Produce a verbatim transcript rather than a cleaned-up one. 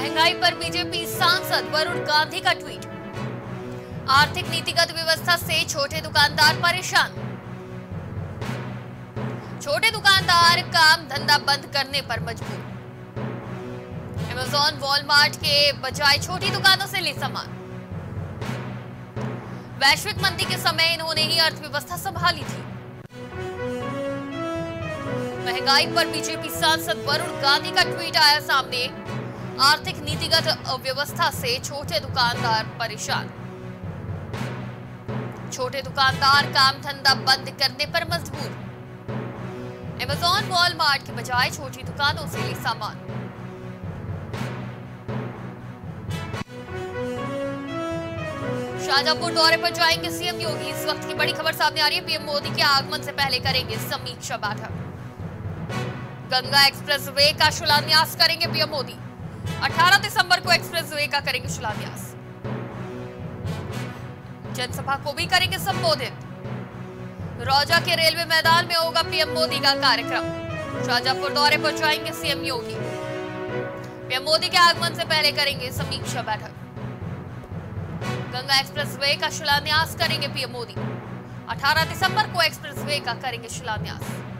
महंगाई पर बीजेपी सांसद वरुण गांधी का ट्वीट। आर्थिक नीतिगत व्यवस्था से छोटे दुकानदार परेशान। छोटे दुकानदार काम धंधा बंद करने पर मजबूर। अमेज़न वॉलमार्ट के बजाय छोटी दुकानों से ले सामान। वैश्विक मंदी के समय इन्होंने ही अर्थव्यवस्था संभाली थी। महंगाई पर बीजेपी सांसद वरुण गांधी का ट्वीट आया सामने। आर्थिक नीतिगत अव्यवस्था से छोटे दुकानदार परेशान। छोटे दुकानदार काम धंधा बंद करने पर मजबूर। अमेज़न वॉलमार्ट के बजाय छोटी दुकानों से ले सामान। शाहजहांपुर दौरे पर जाएंगे सीएम योगी। इस वक्त की बड़ी खबर सामने आ रही है। पीएम मोदी के आगमन से पहले करेंगे समीक्षा बैठक। गंगा एक्सप्रेसवे का शिलान्यास करेंगे पीएम मोदी। अठारह दिसंबर को एक्सप्रेसवे का करेंगे शिलान्यास। जनसभा को भी करेंगे संबोधित। रौजा के रेलवे मैदान में होगा पीएम मोदी का कार्यक्रम। शाहजहांपुर दौरे पर जाएंगे सीएम योगी। पीएम मोदी के आगमन से पहले करेंगे समीक्षा बैठक। गंगा एक्सप्रेसवे का शिलान्यास करेंगे पीएम मोदी। अठारह दिसंबर को एक्सप्रेसवे का करेंगे शिलान्यास।